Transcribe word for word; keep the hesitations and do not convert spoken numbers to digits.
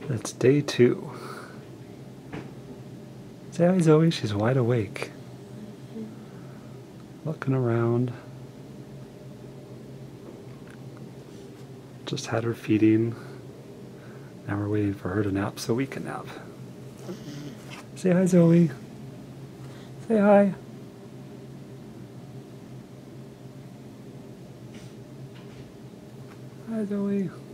It's day two. Say hi, Zoe. She's wide awake. Looking around. Just had her feeding. Now we're waiting for her to nap so we can nap. Say hi, Zoe. Say hi. Hi, Zoe.